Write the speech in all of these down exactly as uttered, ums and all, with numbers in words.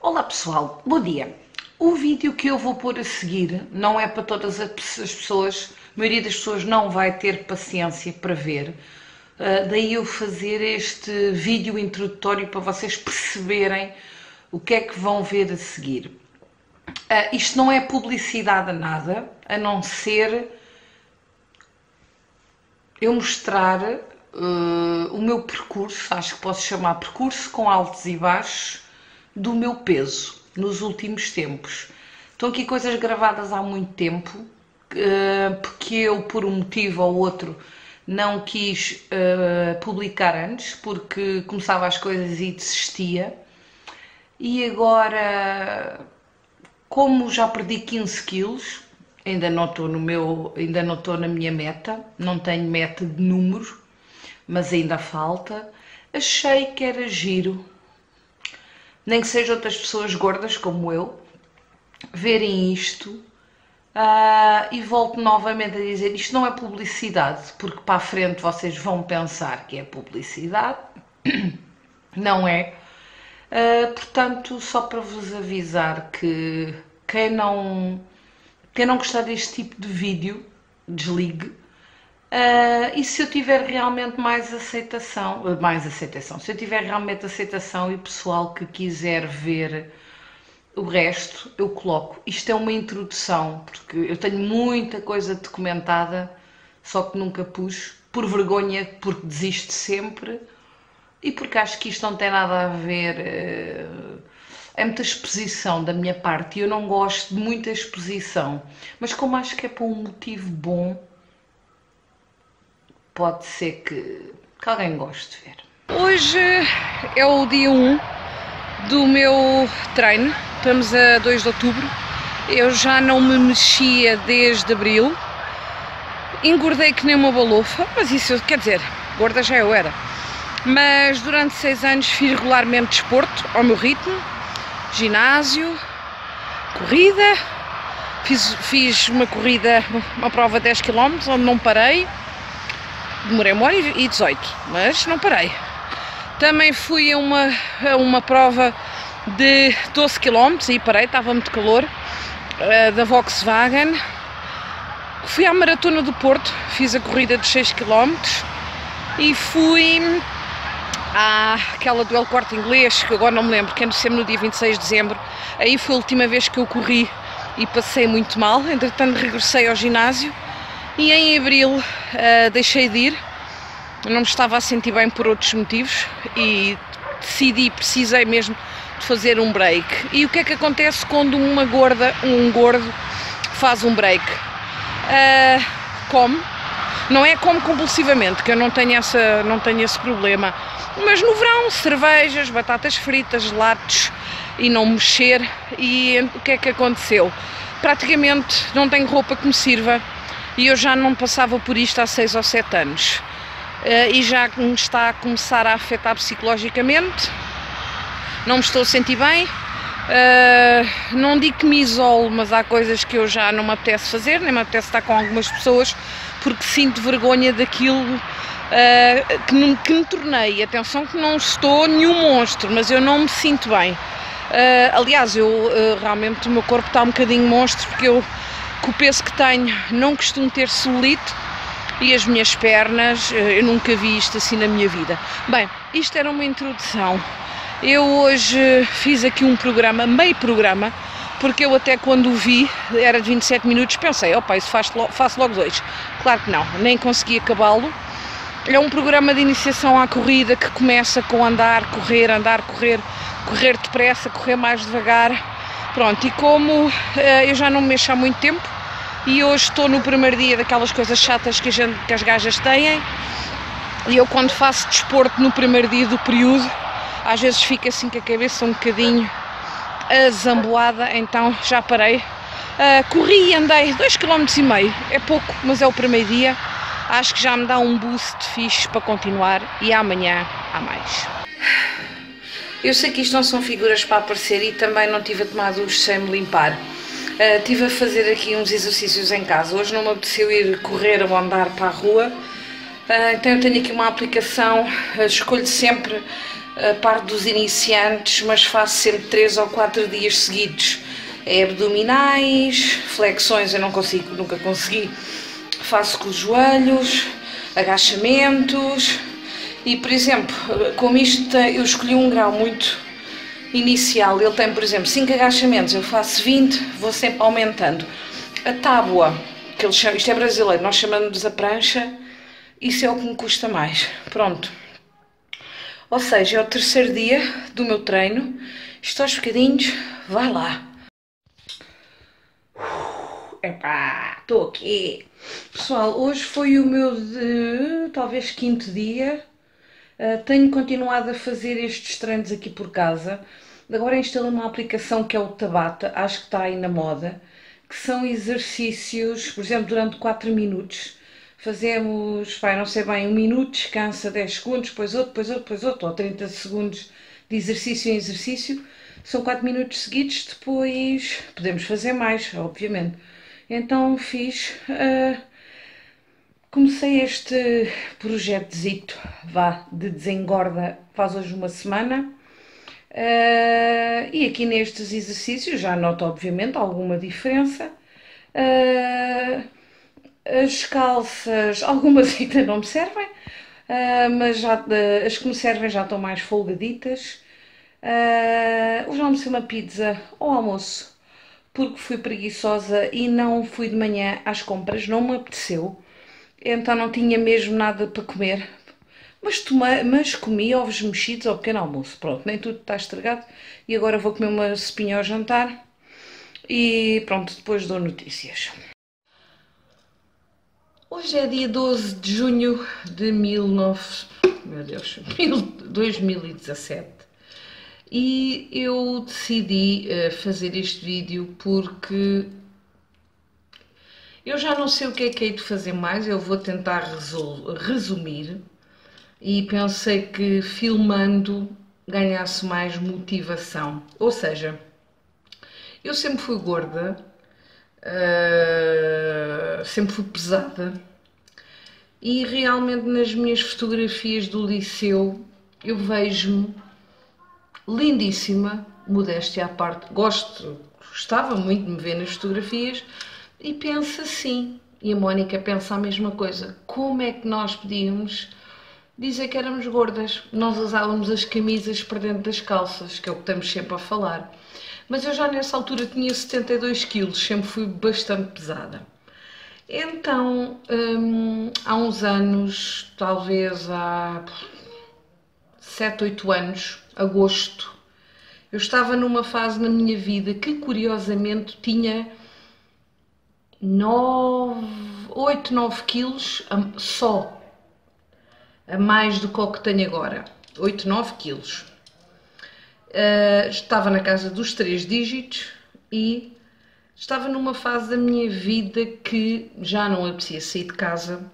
Olá pessoal, bom dia. O vídeo que eu vou pôr a seguir não é para todas as pessoas, a maioria das pessoas não vai ter paciência para ver, uh, daí eu fazer este vídeo introdutório para vocês perceberem o que é que vão ver a seguir. Uh, isto não é publicidade a nada, a não ser eu mostrar uh, o meu percurso, acho que posso chamar percurso com altos e baixos, do meu peso nos últimos tempos. Estão aqui coisas gravadas há muito tempo, uh, porque eu, por um motivo ou outro, não quis uh, publicar antes, porque começava as coisas e desistia. E agora, como já perdi quinze quilos, ainda não estou no meu, ainda não estou na minha meta, não tenho meta de número, mas ainda falta, achei que era giro, nem que sejam outras pessoas gordas como eu, verem isto, uh, e volto novamente a dizer, isto não é publicidade, porque para a frente vocês vão pensar que é publicidade, não é. Uh, portanto, só para vos avisar que quem não, quem não gostar deste tipo de vídeo, desligue. Uh, e se eu tiver realmente mais aceitação, mais aceitação, se eu tiver realmente aceitação e pessoal que quiser ver o resto, eu coloco. Isto é uma introdução, porque eu tenho muita coisa documentada, só que nunca pus, por vergonha, porque desisto sempre, e porque acho que isto não tem nada a ver, uh, é muita exposição da minha parte, e eu não gosto de muita exposição, mas como acho que é por um motivo bom, pode ser que, que alguém goste de ver. Hoje é o dia um do meu treino, estamos a dois de outubro, eu já não me mexia desde abril, engordei que nem uma balofa, mas isso quer dizer, gorda já eu era, mas durante seis anos fiz regularmente desporto, ao meu ritmo, ginásio, corrida, fiz, fiz uma corrida, uma prova de dez quilómetros, onde não parei, demorei uma hora e dezoito, mas não parei. Também fui a uma, a uma prova de doze quilómetros e parei, estava muito calor, da Volkswagen. Fui à Maratona do Porto, fiz a corrida de seis quilómetros e fui àquela do El Corte Inglês, que agora não me lembro, que é sempre no dia vinte e seis de dezembro. Aí foi a última vez que eu corri e passei muito mal, entretanto regressei ao ginásio. E em abril uh, deixei de ir, não me estava a sentir bem por outros motivos e decidi, precisei mesmo de fazer um break. E o que é que acontece quando uma gorda, um gordo faz um break? Uh, come, não é come compulsivamente, que eu não tenho, essa, não tenho esse problema, mas no verão, cervejas, batatas fritas, latos e não mexer. E o que é que aconteceu? Praticamente não tenho roupa que me sirva. E eu já não passava por isto há seis ou sete anos. Uh, e já me está a começar a afetar psicologicamente. Não me estou a sentir bem. Uh, não digo que me isolo, mas há coisas que eu já não me apetece fazer, nem me apetece estar com algumas pessoas, porque sinto vergonha daquilo uh, que, me, que me tornei. Atenção que não estou nenhum monstro, mas eu não me sinto bem. Uh, aliás, eu uh, realmente o meu corpo está um bocadinho monstro, porque eu, com o peso que tenho, não costumo ter celulite, e as minhas pernas, eu nunca vi isto assim na minha vida. Bem, isto era uma introdução. Eu hoje fiz aqui um programa, meio programa, porque eu até quando o vi, era de vinte e sete minutos, pensei, opa, isso faço logo, faço logo dois. Claro que não, nem consegui acabá-lo. É um programa de iniciação à corrida que começa com andar, correr, andar, correr, correr depressa, correr mais devagar. Pronto, e como uh, eu já não me mexo há muito tempo e hoje estou no primeiro dia daquelas coisas chatas que, a gente, que as gajas têm, e eu quando faço desporto no primeiro dia do período, às vezes fico assim com a cabeça um bocadinho azamboada, então já parei. Uh, corri e andei dois vírgula cinco quilómetros, é pouco, mas é o primeiro dia, acho que já me dá um boost fixe para continuar e amanhã há mais. Eu sei que isto não são figuras para aparecer e também não tive a tomar duche sem me limpar. Uh, estive a fazer aqui uns exercícios em casa. Hoje não me apeteceu ir correr ou andar para a rua. Uh, então eu tenho aqui uma aplicação, uh, escolho sempre a parte dos iniciantes, mas faço sempre três ou quatro dias seguidos. É abdominais, flexões eu não consigo, nunca consegui, faço com os joelhos, agachamentos e, por exemplo, como isto eu escolhi um grau muito inicial, ele tem, por exemplo, cinco agachamentos, eu faço vinte, vou sempre aumentando. A tábua, que eles chamam, isto é brasileiro, nós chamamos a prancha, isso é o que me custa mais, pronto. Ou seja, é o terceiro dia do meu treino, isto aos bocadinhos, vai lá. Epá, estou aqui. Pessoal, hoje foi o meu, de, talvez, quinto dia. Uh, tenho continuado a fazer estes treinos aqui por casa. Agora instalei uma aplicação que é o Tabata, acho que está aí na moda, que são exercícios, por exemplo, durante quatro minutos. Fazemos, vai, não sei bem, um minuto, descansa dez segundos, depois outro, depois outro, depois outro, ou trinta segundos de exercício em exercício. São quatro minutos seguidos, depois podemos fazer mais, obviamente. Então fiz, uh, comecei este projetozito, vá, de desengorda, faz hoje uma semana. Uh, e aqui nestes exercícios já noto obviamente alguma diferença. Uh, as calças, algumas ainda não me servem, uh, mas já, uh, as que me servem já estão mais folgaditas. Uh, hoje almocei uma pizza ao almoço porque fui preguiçosa e não fui de manhã às compras, não me apeteceu, então não tinha mesmo nada para comer. Mas, tomei, mas comi ovos mexidos ao pequeno almoço, pronto, nem tudo está estragado e agora vou comer uma sopinha ao jantar e pronto, depois dou notícias. Hoje é dia doze de junho de mil nove... meu Deus, dois mil e dezassete e eu decidi fazer este vídeo porque eu já não sei o que é que hei de fazer mais, eu vou tentar resumir. E pensei que filmando ganhasse mais motivação. Ou seja, eu sempre fui gorda, uh, sempre fui pesada e realmente nas minhas fotografias do liceu eu vejo-me lindíssima, modéstia à parte. Gosto, gostava muito de me ver nas fotografias e penso assim, e a Mónica pensa a mesma coisa, como é que nós podíamos dizer que éramos gordas, nós usávamos as camisas para dentro das calças, que é o que estamos sempre a falar. Mas eu já nessa altura tinha setenta e dois quilos, sempre fui bastante pesada. Então, hum, há uns anos, talvez há sete, oito anos, agosto, eu estava numa fase na minha vida que curiosamente tinha oito, nove quilos só. A mais do que o que tenho agora, oito, nove quilos. Uh, estava na casa dos três dígitos e estava numa fase da minha vida que já não apetecia sair de casa,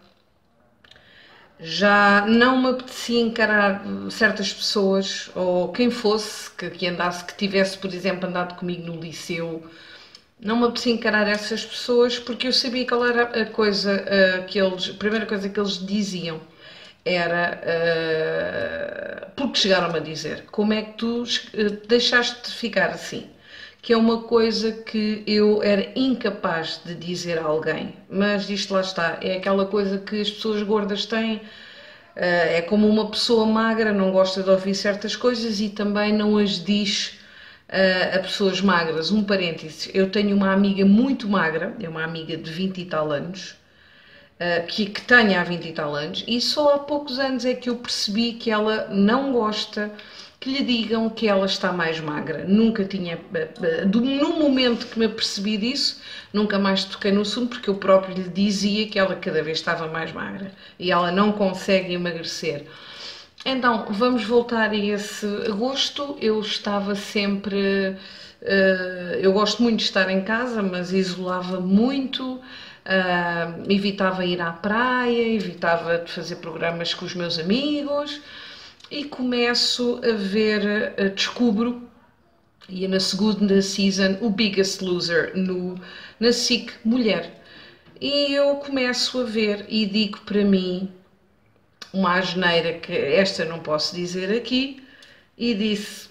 já não me apetecia encarar certas pessoas, ou quem fosse, que, que andasse, que tivesse, por exemplo, andado comigo no liceu, não me apetecia encarar essas pessoas porque eu sabia qual era a coisa, uh, que eles, a primeira coisa que eles diziam. Era, uh, porque chegaram-me a dizer, como é que tu uh, deixaste de ficar assim? Que é uma coisa que eu era incapaz de dizer a alguém, mas isto lá está, é aquela coisa que as pessoas gordas têm, uh, é como uma pessoa magra, não gosta de ouvir certas coisas e também não as diz uh, a pessoas magras. Um parênteses, eu tenho uma amiga muito magra, é uma amiga de vinte e tal anos, Uh, que, que tenha há vinte e tal anos, e só há poucos anos é que eu percebi que ela não gosta que lhe digam que ela está mais magra. Nunca tinha, uh, uh, no momento que me apercebi disso, nunca mais toquei no assunto, porque eu próprio lhe dizia que ela cada vez estava mais magra, e ela não consegue emagrecer. Então, vamos voltar a esse agosto. Eu estava sempre, uh, eu gosto muito de estar em casa, mas isolava muito. Uh, evitava ir à praia, evitava de fazer programas com os meus amigos e começo a ver, uh, descubro, e na segunda season, o Biggest Loser no, na S I C Mulher. E eu começo a ver e digo para mim, uma asneira que esta não posso dizer aqui, e disse: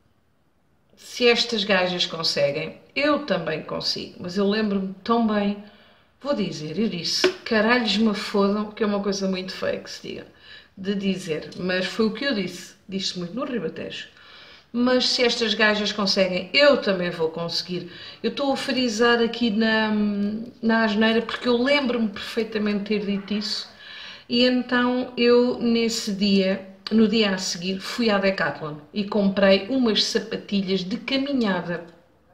se estas gajas conseguem, eu também consigo. Mas eu lembro-me tão bem, vou dizer, eu disse, caralhos me fodam, que é uma coisa muito feia que se diga, de dizer, mas foi o que eu disse, disse muito no Ribatejo. Mas se estas gajas conseguem, eu também vou conseguir. Eu estou a frisar aqui na, na asneira, porque eu lembro-me perfeitamente de ter dito isso, e então eu, nesse dia, no dia a seguir, fui à Decathlon e comprei umas sapatilhas de caminhada.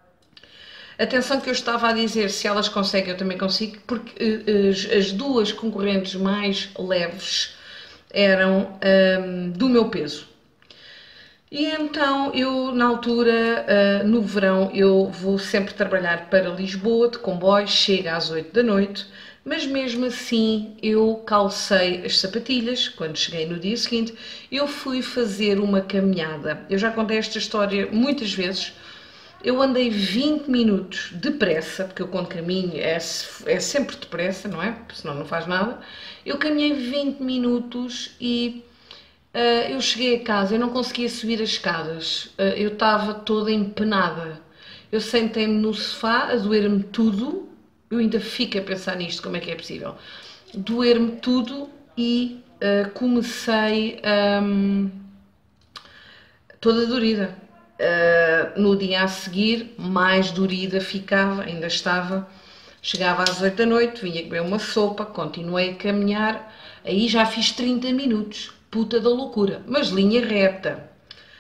Atenção que eu estava a dizer, se elas conseguem, eu também consigo, porque uh, as, as duas concorrentes mais leves eram um, do meu peso. E então eu, na altura, uh, no verão, eu vou sempre trabalhar para Lisboa de comboio, chega às oito da noite, mas mesmo assim eu calcei as sapatilhas. Quando cheguei no dia seguinte, eu fui fazer uma caminhada. Eu já contei esta história muitas vezes. Eu andei vinte minutos depressa, porque eu quando caminho é, é sempre depressa, não é? Senão não faz nada. Eu caminhei vinte minutos e uh, eu cheguei a casa, eu não conseguia subir as escadas, uh, eu estava toda empenada. Eu sentei-me no sofá, a doer-me tudo, eu ainda fico a pensar nisto, como é que é possível. Doer-me tudo e uh, comecei um, toda dorida. Uh, no dia a seguir, mais dorida ficava, ainda estava, chegava às oito da noite, vinha comer uma sopa, continuei a caminhar, aí já fiz trinta minutos, puta da loucura, mas linha reta.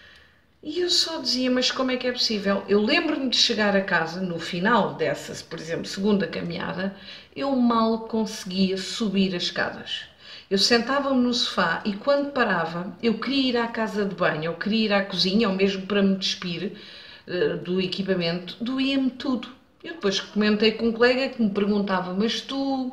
E eu só dizia, mas como é que é possível? Eu lembro-me de chegar a casa, no final dessa, por exemplo, segunda caminhada, eu mal conseguia subir as escadas. Eu sentava-me no sofá e quando parava, eu queria ir à casa de banho, eu queria ir à cozinha, ou mesmo para me despir uh, do equipamento, doía-me tudo. Eu depois comentei com um colega que me perguntava, mas tu,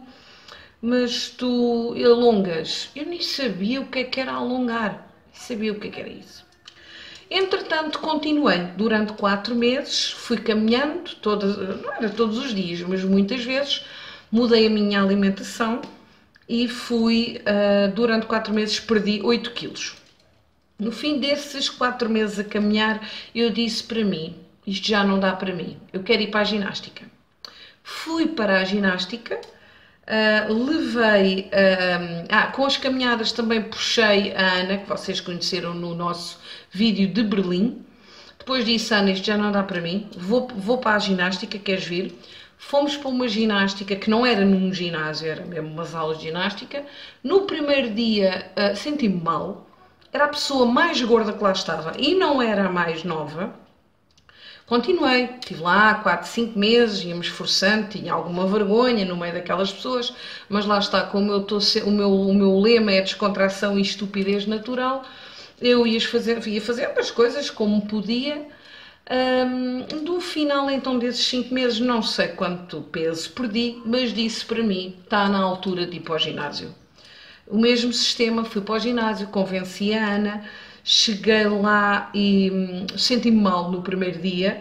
mas tu alongas? Eu nem sabia o que é que era alongar, nem sabia o que é que era isso. Entretanto, continuei durante quatro meses, fui caminhando, todas, não era todos os dias, mas muitas vezes, mudei a minha alimentação, e fui, uh, durante quatro meses, perdi oito quilos. No fim desses quatro meses a caminhar, eu disse para mim, isto já não dá para mim, eu quero ir para a ginástica. Fui para a ginástica, uh, levei, uh, ah, com as caminhadas também puxei a Ana, que vocês conheceram no nosso vídeo de Berlim. Depois disse, Ana, isto já não dá para mim, vou, vou para a ginástica, queres vir? Fomos para uma ginástica que não era num ginásio, era mesmo umas aulas de ginástica. No primeiro dia uh, senti-me mal, era a pessoa mais gorda que lá estava e não era a mais nova. Continuei, estive lá quatro, cinco meses, ia-me esforçando, tinha alguma vergonha no meio daquelas pessoas, mas lá está, como eu estou, o, meu, o meu lema é descontração e estupidez natural, eu ia, fazer, ia fazendo as coisas como podia. Um, do final então desses cinco meses, não sei quanto peso perdi, mas disse para mim, está na altura de ir para o ginásio. O mesmo sistema, fui para o ginásio, convenci a Ana, cheguei lá e hum, senti-me mal no primeiro dia,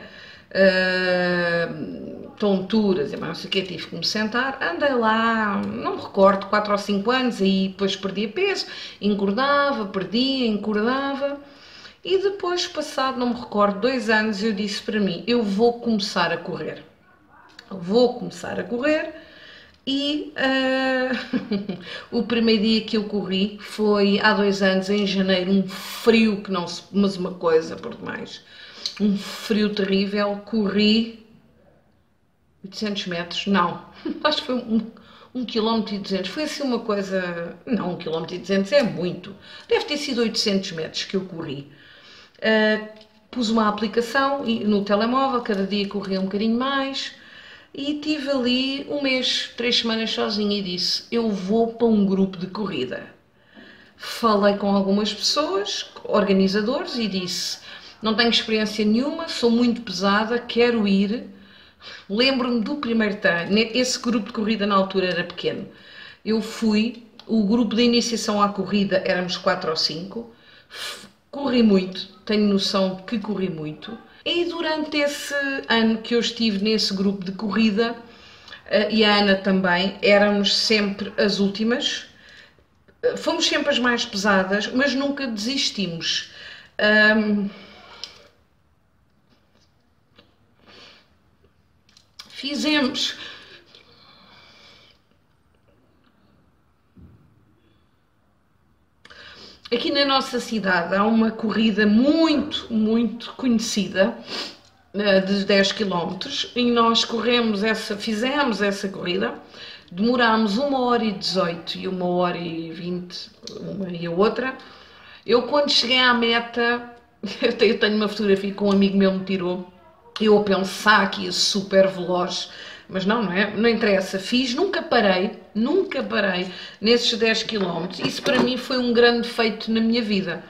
uh, tonturas e mais não sei o que, tive que me sentar, andei lá, não me recordo, quatro ou cinco anos, aí depois perdia peso, engordava, perdia, engordava. E depois, passado, não me recordo, dois anos, eu disse para mim, eu vou começar a correr. Vou começar a correr e uh, o primeiro dia que eu corri foi há dois anos, em janeiro, um frio que não se... mas uma coisa por demais. Um frio terrível, corri oitocentos metros, não, acho que foi um, um quilómetro e duzentos, foi assim uma coisa, não, um quilómetro e duzentos é muito, deve ter sido oitocentos metros que eu corri. Uh, pus uma aplicação no telemóvel, cada dia corria um bocadinho mais e tive ali um mês, três semanas sozinha e disse, eu vou para um grupo de corrida. Falei com algumas pessoas, organizadores, e disse, não tenho experiência nenhuma, sou muito pesada, quero ir. Lembro-me do primeiro treino, esse grupo de corrida na altura era pequeno. Eu fui, o grupo de iniciação à corrida éramos quatro ou cinco, corri muito, tenho noção de que corri muito, e durante esse ano que eu estive nesse grupo de corrida, e a Ana também, éramos sempre as últimas, fomos sempre as mais pesadas, mas nunca desistimos. Um, fizemos aqui na nossa cidade há uma corrida muito, muito conhecida de dez quilómetros e nós corremos essa, fizemos essa corrida, demorámos uma hora e dezoito e uma hora e vinte, uma e a outra. Eu quando cheguei à meta, eu tenho, eu tenho uma fotografia que um amigo meu me tirou, eu a pensar que ia super veloz, mas não, não é? Não interessa, fiz, nunca parei, nunca parei nesses dez quilómetros, isso para mim foi um grande feito na minha vida.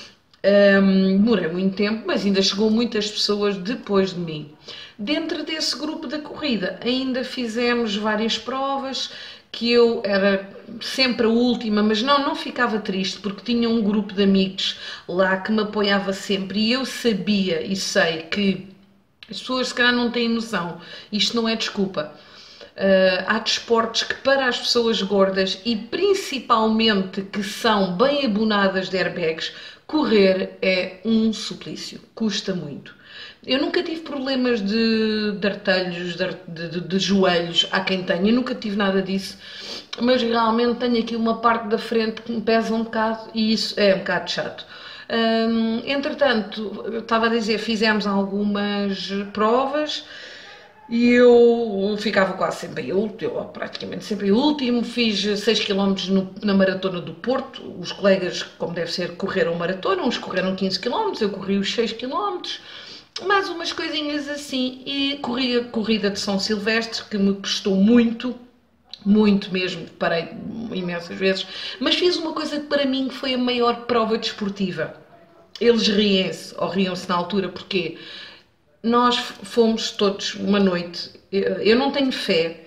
Um, demorei muito tempo, mas ainda chegou muitas pessoas depois de mim. Dentro desse grupo da corrida ainda fizemos várias provas, que eu era sempre a última, mas não, não ficava triste, porque tinha um grupo de amigos lá que me apoiava sempre, e eu sabia e sei que as pessoas se calhar não têm noção, isto não é desculpa. Uh, há desportos que para as pessoas gordas e principalmente que são bem abonadas de airbags, correr é um suplício, custa muito. Eu nunca tive problemas de, de artelhos, de, de, de, de joelhos, há quem tenha, eu nunca tive nada disso, mas realmente tenho aqui uma parte da frente que me pesa um bocado e isso é um bocado chato. Um, entretanto, eu estava a dizer, fizemos algumas provas e eu ficava quase sempre em último, eu praticamente sempre em último, fiz seis quilómetros no, na Maratona do Porto, os colegas, como deve ser, correram maratona, uns correram quinze quilómetros, eu corri os seis quilómetros, mais umas coisinhas assim, e corri a corrida de São Silvestre, que me custou muito, muito mesmo, parei imensas vezes, mas fiz uma coisa que para mim foi a maior prova desportiva. Eles riem-se, ou riam-se na altura, porque nós fomos todos uma noite, eu não tenho fé,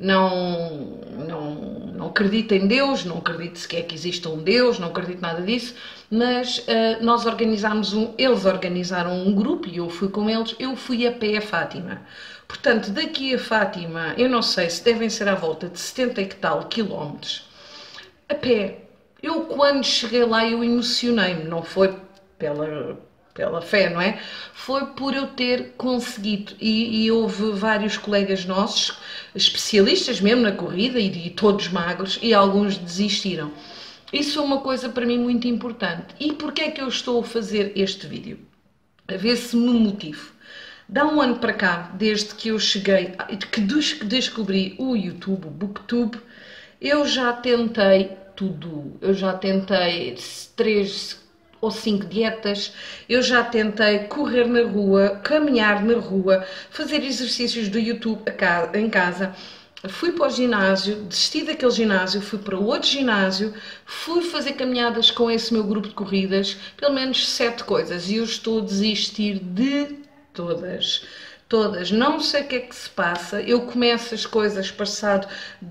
não, não, não acredito em Deus, não acredito sequer que exista um Deus, não acredito nada disso, mas uh, nós organizámos um, eles organizaram um grupo e eu fui com eles, eu fui a pé a Fátima. Portanto, daqui a Fátima, eu não sei se devem ser à volta de setenta e que tal quilómetros, a pé. Eu quando cheguei lá eu emocionei-me, não foi pela... pela fé, não é? Foi por eu ter conseguido, e, e houve vários colegas nossos, especialistas mesmo na corrida, e, e todos magros, e alguns desistiram. Isso é uma coisa para mim muito importante. E porquê é que eu estou a fazer este vídeo? A ver se me motivo. Dá um ano para cá, desde que eu cheguei, que descobri o YouTube, o Booktube, eu já tentei tudo. Eu já tentei três ou cinco dietas, eu já tentei correr na rua, caminhar na rua, fazer exercícios do YouTube em casa, fui para o ginásio, desisti daquele ginásio, fui para outro ginásio, fui fazer caminhadas com esse meu grupo de corridas, pelo menos sete coisas, e eu estou a desistir de todas, todas, não sei o que é que se passa, eu começo as coisas, passado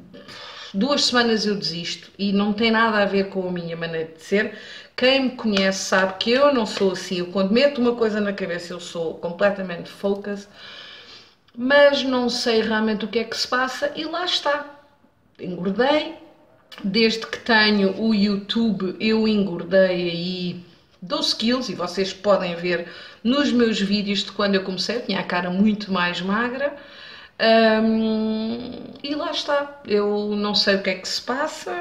duas semanas eu desisto, e não tem nada a ver com a minha maneira de ser. Quem me conhece sabe que eu não sou assim, eu quando meto uma coisa na cabeça eu sou completamente focus, mas não sei realmente o que é que se passa e lá está, engordei, desde que tenho o YouTube eu engordei aí doze quilos e vocês podem ver nos meus vídeos de quando eu comecei, eu tinha a cara muito mais magra, hum, e lá está, eu não sei o que é que se passa.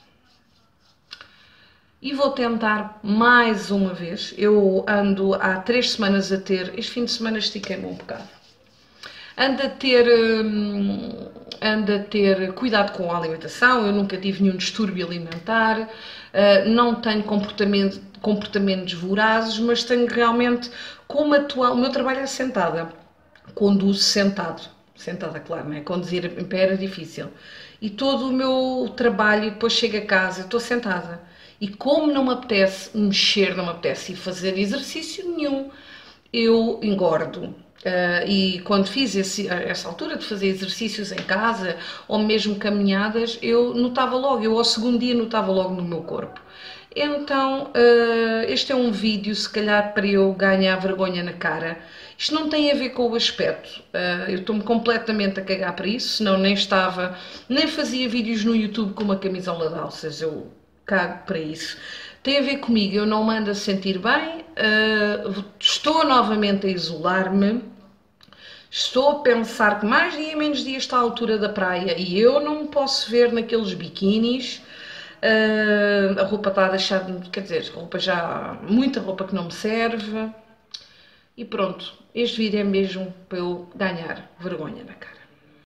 E vou tentar mais uma vez. Eu ando há três semanas a ter, este fim de semana estiquei-me um bocado. Ando a ter, hum, ando a ter cuidado com a alimentação, eu nunca tive nenhum distúrbio alimentar, uh, não tenho comportamento, comportamentos vorazes, mas tenho realmente, como atual, o meu trabalho é sentada, conduzo sentado, sentada claro, não é? Conduzir em pé era difícil. E todo o meu trabalho, depois chego a casa, estou sentada. E como não me apetece mexer, não me apetece ir fazer exercício nenhum, eu engordo. Uh, e quando fiz esse, essa altura de fazer exercícios em casa, ou mesmo caminhadas, eu notava logo, eu ao segundo dia notava logo no meu corpo. Então, uh, este é um vídeo, se calhar, para eu ganhar vergonha na cara. Isto não tem a ver com o aspecto, uh, eu estou-me completamente a cagar para isso, senão nem estava, nem fazia vídeos no YouTube com uma camisola de alças, eu cago para isso. Tem a ver comigo, eu não me ando a sentir bem, uh, estou novamente a isolar-me, estou a pensar que mais dia menos dia está à altura da praia e eu não me posso ver naqueles biquinis, uh, a roupa está a deixar, quer dizer, roupa já, muita roupa que não me serve, e pronto, este vídeo é mesmo para eu ganhar vergonha na cara.